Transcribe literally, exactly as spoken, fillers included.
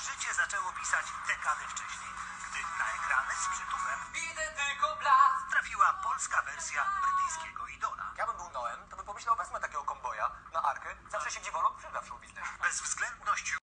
życie zaczęło pisać dekadę wcześniej, gdy na ekrany z przytupem Widzę tylko blask. trafiła polska wersja brytyjskiego Idola. Ja bym był Noem, to bym pomyślał, wezmę takiego komboja na arkę. Zawsze się dziwolą przyda w show biznesie. Bezwzględność